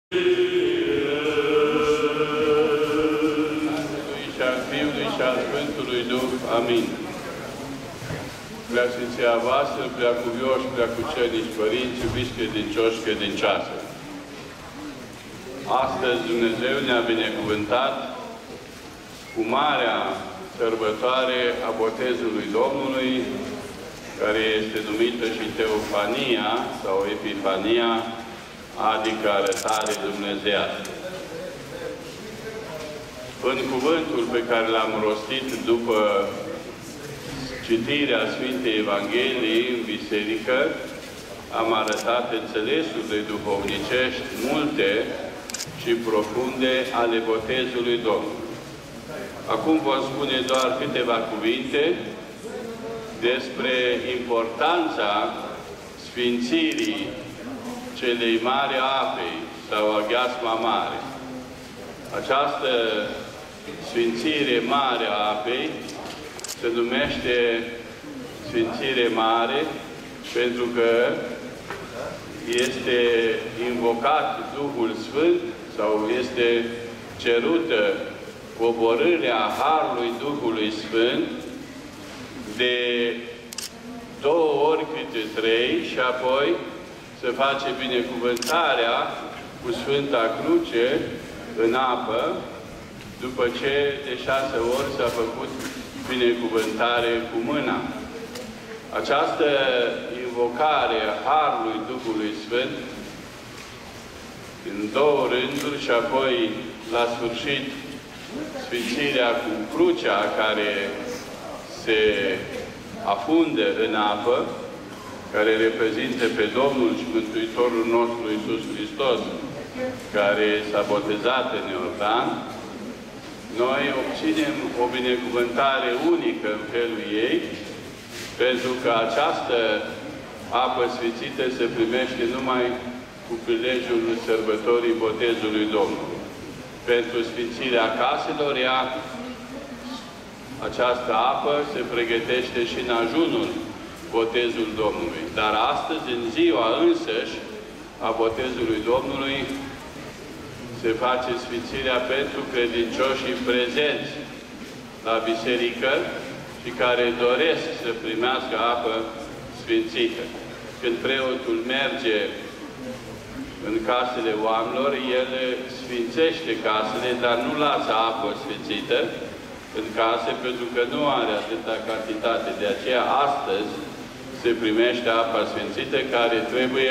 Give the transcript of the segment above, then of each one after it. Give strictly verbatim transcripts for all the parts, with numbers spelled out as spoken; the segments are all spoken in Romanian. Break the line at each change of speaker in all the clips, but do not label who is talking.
Și al Fiului și al Sfântului Duh. Amin. Preasfinția voastră, preacuvioși, preacucernici părinți, iubiți credincioși, credincioase. Astăzi Dumnezeu ne-a binecuvântat cu marea sărbătoare a botezului Domnului, care este numită și Teofania sau Epifania, adică arătare dumnezeiască. În cuvântul pe care l-am rostit după citirea Sfintei Evangheliei în biserică, am arătat înțelesurile duhovnicești multe și profunde ale botezului Domnului. Acum vom spune doar câteva cuvinte despre importanța sfințirii celei mari apei sau a gheasma mare. Această sfințire mare a apei se numește sfințire mare pentru că este invocat Duhul Sfânt sau este cerută coborârea Harului Duhului Sfânt de două ori câte trei și apoi se face binecuvântarea cu Sfânta Cruce în apă, după ce de șase ori s-a făcut binecuvântare cu mâna. Această invocare a Harului Duhului Sfânt în două rânduri și apoi la sfârșit sfințirea cu crucea care se afundă în apă, care reprezintă pe Domnul și Mântuitorul nostru Iisus Hristos, care s-a botezat în Iordan, noi obținem o binecuvântare unică în felul ei, pentru că această apă sfințită se primește numai cu prilejul sărbătorii botezului Domnului. Pentru sfințirea caselor, ea, această apă se pregătește și în ajunul botezul Domnului. Dar astăzi, în ziua însăși a botezului Domnului, se face sfințirea pentru credincioșii prezenți la biserică și care doresc să primească apă sfințită. Când preotul merge în casele oamenilor, el sfințește casele, dar nu lasă apă sfințită în case, pentru că nu are atâta cantitate. De aceea, astăzi, se primește apa sfințită, care trebuie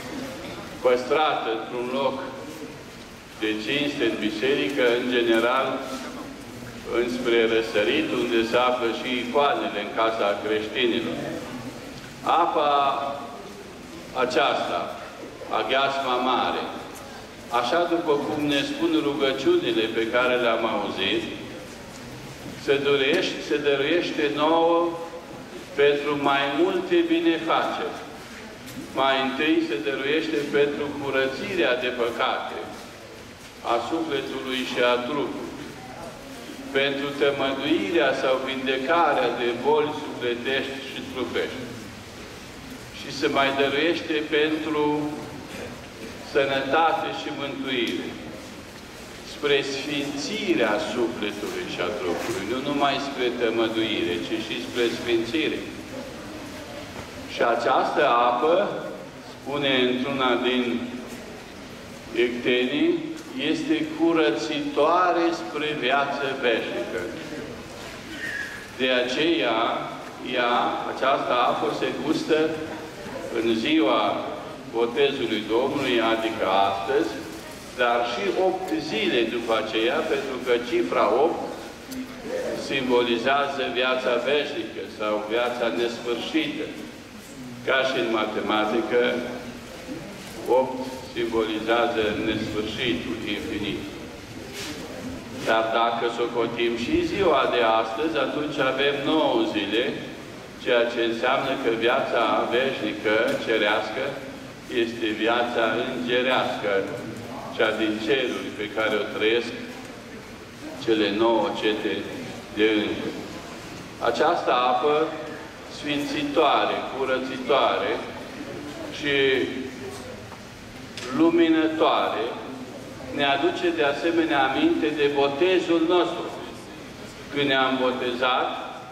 păstrată într-un loc de cinste în biserică, în general, înspre răsărit, unde se află și icoanele în casa creștinilor. Apa aceasta, a gheasma mare, așa după cum ne spun rugăciunile pe care le-am auzit, se dăruiește, se dăruiește nouă pentru mai multe binefaceri. Mai întâi se dăruiește pentru curățirea de păcate a sufletului și a trupului, pentru tămăduirea sau vindecarea de boli sufletești și trupești. Și se mai dăruiește pentru sănătate și mântuire, spre sfințirea sufletului și a trupului, nu numai spre tămăduire, ci și spre sfințire. Și această apă, spune într-una din ectenii, este curățitoare spre viață veșnică. De aceea, ea, această apă se gustă în ziua botezului Domnului, adică astăzi, dar și opt zile după aceea, pentru că cifra opt simbolizează viața veșnică sau viața nesfârșită. Ca și în matematică, opt simbolizează nesfârșitul, infinit. Dar dacă socotim și ziua de astăzi, atunci avem nouă zile, ceea ce înseamnă că viața veșnică, cerească, este viața îngerească, cea din ceruri pe care o trăiesc cele nouă cete de îngeri. Această apă sfințitoare, curățitoare și luminătoare ne aduce de asemenea aminte de botezul nostru. Când ne-am botezat,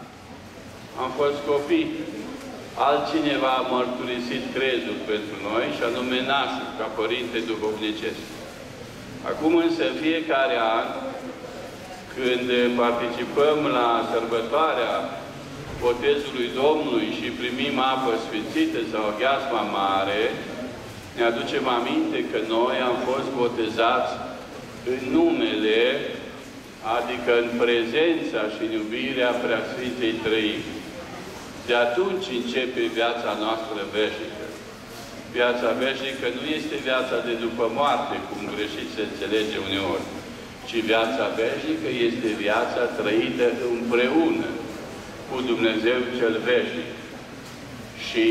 am fost copii. Altcineva a mărturisit crezul pentru noi, și anume nașul, ca părinte duhovnicesc. Acum însă, în fiecare an, când participăm la sărbătoarea botezului Domnului și primim apă sfințită sau gheasma mare, ne aducem aminte că noi am fost botezați în numele, adică în prezența și în iubirea Preasfintei Trăimi. De atunci începe viața noastră veșnică. Viața veșnică nu este viața de după moarte, cum greșit se înțelege uneori, ci viața veșnică este viața trăită împreună cu Dumnezeu cel veșnic. Și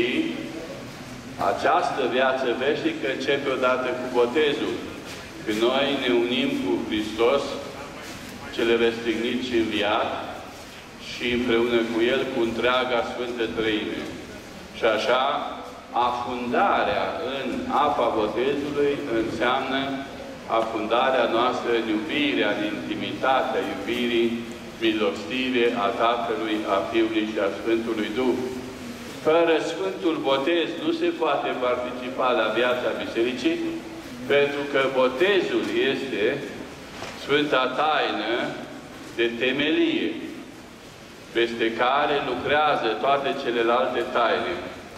această viață veșnică începe odată cu botezul, când noi ne unim cu Hristos, cel răstignit și înviat, și împreună cu El, cu întreaga Sfântă Treime. Și așa, afundarea în apa botezului înseamnă afundarea noastră în iubirea, în intimitatea iubirii milostive a Tatălui, a Fiului și a Sfântului Duh. Fără Sfântul Botez nu se poate participa la viața Bisericii, pentru că botezul este Sfânta Taină de temelie, peste care lucrează toate celelalte taine.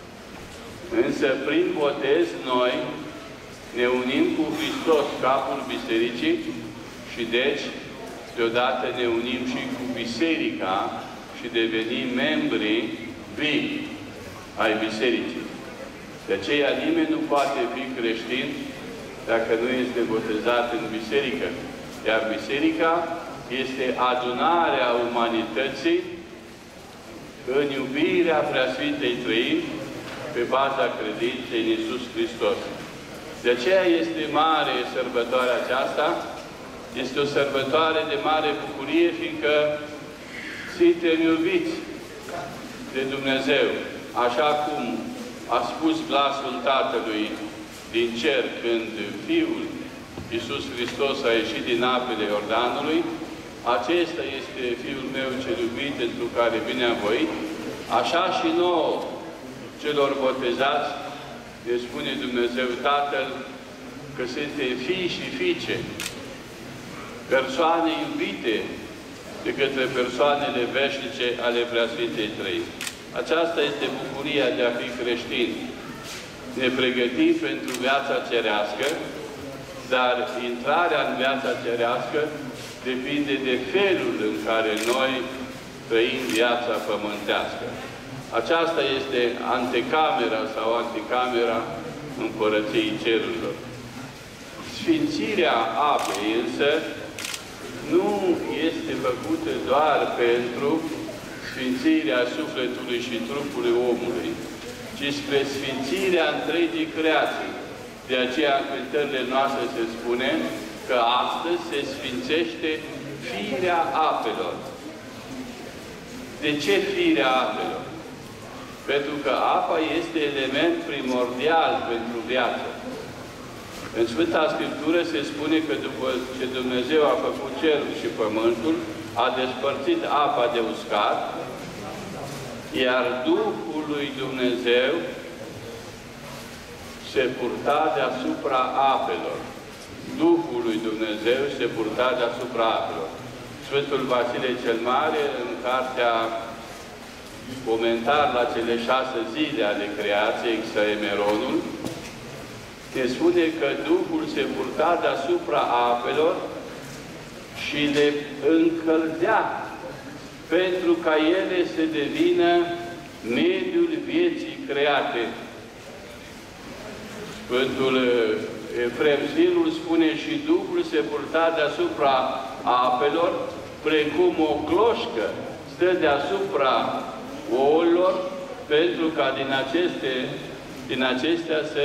Însă, prin botez, noi ne unim cu Hristos, capul Bisericii, și deci, deodată ne unim și cu Biserica și devenim membri vii ai Bisericii. De aceea nimeni nu poate fi creștin dacă nu este botezat în Biserică. Iar Biserica este adunarea umanității în iubirea Preasfintei Trăimi, pe baza credinței în Iisus Hristos. De aceea este mare sărbătoarea aceasta, este o sărbătoare de mare bucurie, fiindcă suntem iubiți de Dumnezeu, așa cum a spus glasul Tatălui din cer când Fiul Iisus Hristos a ieșit din apele Iordanului: acesta este Fiul meu cel iubit, pentru care bine am voit. Așa și nouă, celor botezați, ne spune Dumnezeu Tatăl că suntem fii și fiice, persoane iubite de către persoanele veșnice ale Preasfintei Trăimi. Aceasta este bucuria de a fi creștin. Ne pregătim pentru viața cerească, dar intrarea în viața cerească depinde de felul în care noi trăim viața pământească. Aceasta este antecamera sau anticamera Împărăției Cerurilor. Sfințirea apei însă nu este făcută doar pentru sfințirea sufletului și trupului omului, ci spre sfințirea întregii creații. De aceea, în cântările noastre se spune că astăzi se sfințește firea apelor. De ce firea apelor? Pentru că apa este element primordial pentru viață. În Sfânta Scriptură se spune că după ce Dumnezeu a făcut cerul și pământul, a despărțit apa de uscat, iar Duhul lui Dumnezeu se purta deasupra apelor. Duhul lui Dumnezeu se purta deasupra apelor. Sfântul Vasile cel Mare, în cartea Comentar la cele șase zile ale creației, Exaemeronul, ne spune că Duhul se purta deasupra apelor și le încălzea pentru ca ele să devină mediul vieții create. Sfântul Efrem Sfirul spune: și Duhul se purta deasupra apelor, precum o cloșcă stă deasupra ouălor, pentru ca din, aceste, din acestea să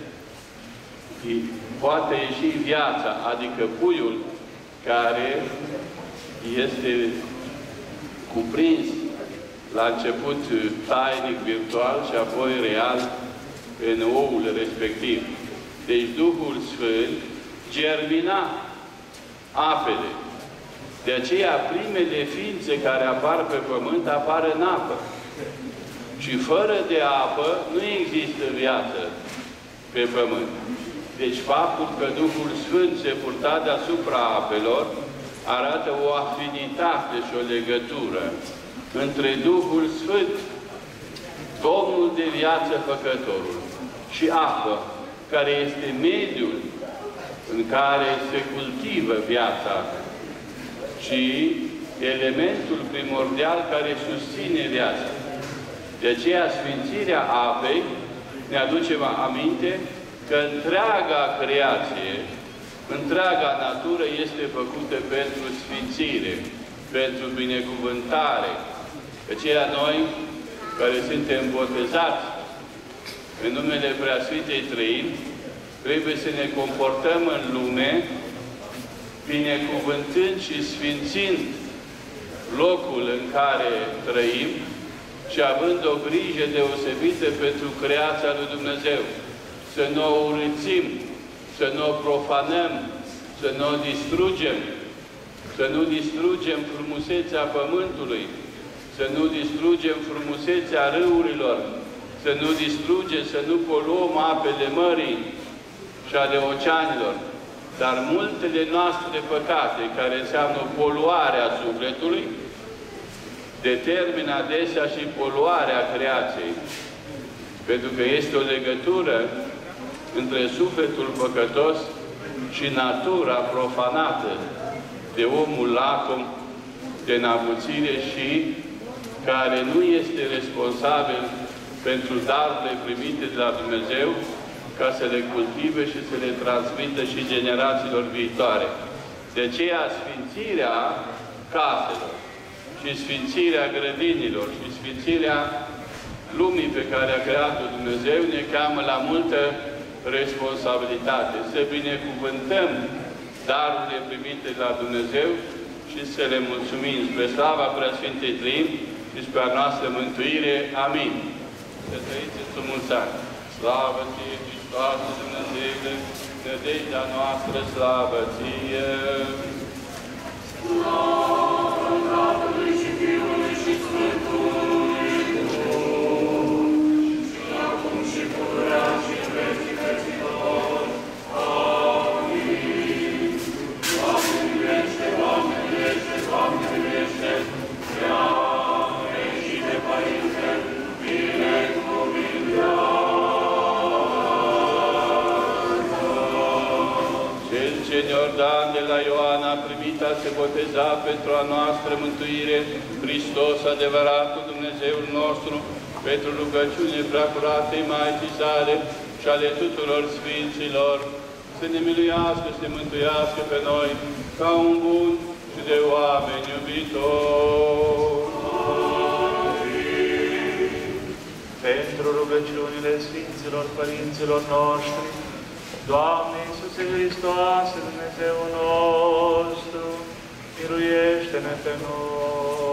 poate ieși viața, adică puiul care este cuprins la început tainic, virtual și apoi real în oul respectiv. Deci Duhul Sfânt germina apele. De aceea, primele ființe care apar pe pământ apar în apă. Și fără de apă nu există viață pe pământ. Deci faptul că Duhul Sfânt se purta deasupra apelor arată o afinitate și o legătură între Duhul Sfânt, Domnul de viață Făcătorul, și apă, care este mediul în care se cultivă viața și elementul primordial care susține viața. De aceea, sfințirea apei ne aduce aminte că întreaga creație, întreaga natură este făcută pentru sfințire, pentru binecuvântare. De aceea noi, care suntem botezați în numele Preasfintei Trăimi, trebuie să ne comportăm în lume, binecuvântând și sfințind locul în care trăim și având o grijă deosebită pentru creația lui Dumnezeu. Să nu o urâțim, să nu o profanăm, să nu o distrugem, să nu distrugem frumusețea pământului, să nu distrugem frumusețea râurilor, să nu distrugem, să nu poluăm apele mării și ale oceanilor. Dar multele noastre păcate, care înseamnă poluarea sufletului, determină adesea și poluarea creației. Pentru că este o legătură între sufletul păcătos și natura profanată de omul lacom, de înăbuțire și care nu este responsabil pentru darurile primite de la Dumnezeu, ca să le cultive și să le transmită și generațiilor viitoare. De aceea, sfințirea caselor și sfințirea grădinilor și sfințirea lumii pe care a creat-o Dumnezeu ne cheamă la multă responsabilitate. Să binecuvântăm darurile primite de la Dumnezeu și să le mulțumim spre slava Preasfintei Trăimi și spre a noastră mântuire. Amin. Să trăiți într-o mulți ani. Slavă Ție, Hristoase Dumnezeule, nădejdea noastră, slavă Ție! Slavă Tatălui și Fiului și Sfântului Duh, și acum și pururea și în vecii vecilor. Amin. Doamne miluiește, Doamne miluiește, Doamne miluiește, Doamne și de Părinte, binecuvintează! Cel ce Iordan de la Ioan a primit a se boteza pentru a noastră mântuire, Hristos adevăratul Dumnezeul nostru, pentru rugăciune preacuratei Maicii sale și ale tuturor Sfinților, să ne miluiască, să ne mântuiască pe noi, ca un bun și de oameni iubitori.
Pentru rugăciunile Sfinților Părinților noștri, Doamne Iisuse Hristoase, Dumnezeu nostru, miluiește-ne pe noi!